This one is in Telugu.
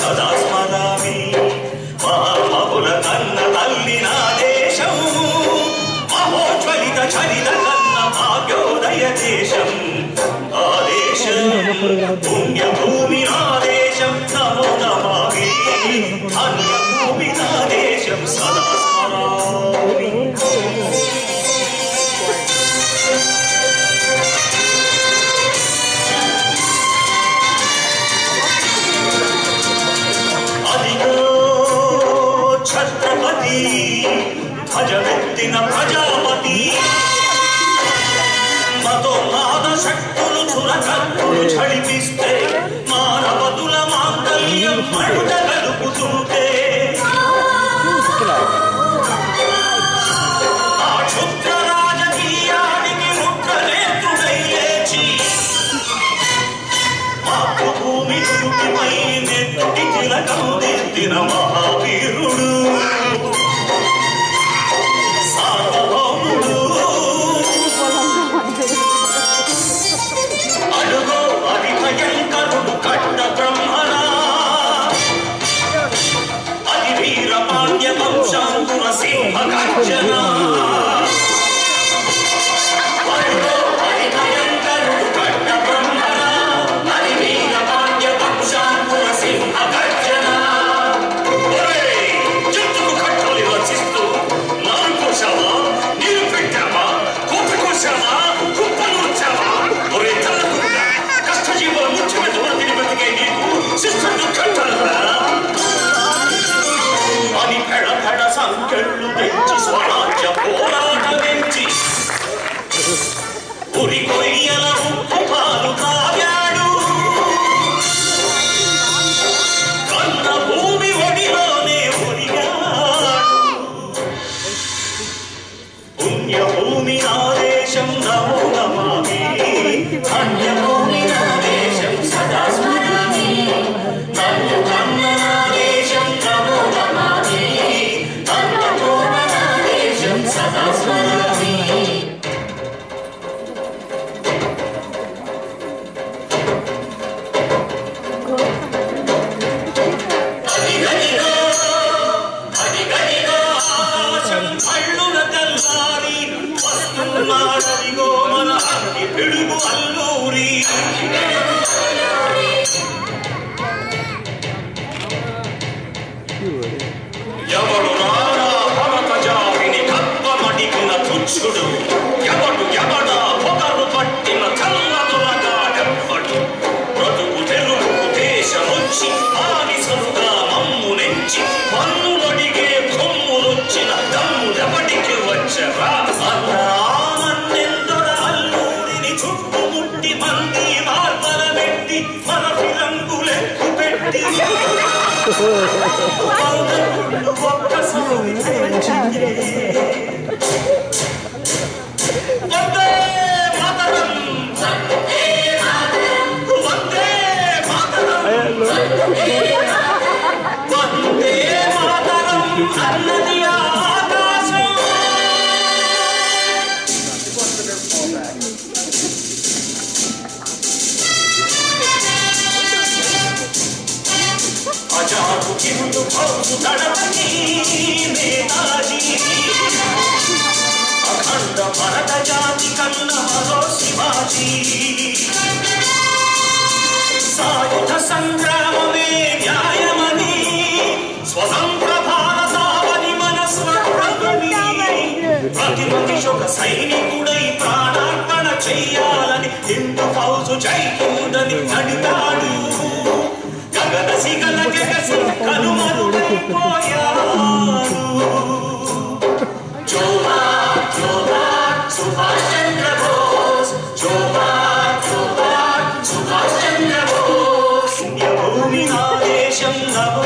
సదా స్మరామి మహామహుల కన్న తల్లి నా దేశం మహోజ్వలిత చరిత కన్న భాగ్యోదయ దేశం ఆ దేశం పుణ్యభూమి నా దేశం నమో నమామి ధన్యభూమి నా దేశం సదా స్మరామి ఛత్రపతి భజమెత్తిన ప్రజాపతి మతోన్మాద శక్తులు చురకత్తులు చడిపిస్తే మానవతుల మాంగళ్యం మడుట గలుపుతుంటే ఆ క్షుద్ర రాజకీయానికి ముద్రనేత్రుడై లేచి మాతృభూమి చుట్టుపై నెత్తి తిలకం దిద్దిన మహావీరుడు సార్వభౌముడు అడుగో అతి భయంకరుడు కట్ట బ్రహ్మరా అతి వీర పాండ్య వంశాంకుర సింహ గర్జన అని పెడ పెడ సంకెళ్ళు తెచ్చి స్వరాజ్య పోరాటమించి ఉరి కొయ్యల ఉప్పు పాలు తాగాడు కన్న భూమి ఒడిలోనే ఒరిగాడు పుణ్యభూమి నా దేశం నమో నమామి ధన్యభూమి నా దేశం సదా స్మరామి నమో కన్న నా దేశం నమో నమామి ధన్యభూమి నా దేశం సదా స్మరామి అదిగదిగో ఆకాశం కళ్ళున తెల్లారి వస్తున్నాడదిగో మన అగ్ని పిడుగు అల్లూరి ఎవడు రారా భరత జాతిని కప్పమడిగిన తుచ్చుడు ఎవడా పొగరు పట్టిన చల్లదులగాడెవ్వడు బ్రతుకు తెరువుకు దేశమొచ్చి బానిసలుగా మమ్ము నెంచి పన్నులడిగే కొమ్ములొచ్చిన దమ్ములెవడికి వచ్చరా అన్నెందర అల్లూరిని చుట్టుముట్టి మంది మార్తల పెట్టి మన ఫిరంగులెక్కు పెట్టి ఒక్కసారి వందే మాతరం వందే మాతరం వందే మాతరం అన్నది ఆకాశం అజాకు కిందు భౌసు తడవని నేతాజీ అఖండ భరత జాతి కన్న మరో శివాజీ సాయుధ సంగ్రామమే న్యాయమని స్వతంత్ర భారతావని మన స్వర్గమని ప్రతి మనిషి ఒక సైనికుడై ప్రాణార్పణ చెయ్యాలని హిందూ ఫౌజు జైకుందని నడిపాడు గగన సిగల గగసు కనుమరుగైపోయాడు జోహార్ జోహార్ సుభాష్ చంద్ర బోస్ జోహార్ జోహార్ సుభాష్ చంద్ర బోస్ పుణ్యభూమి నా దేశం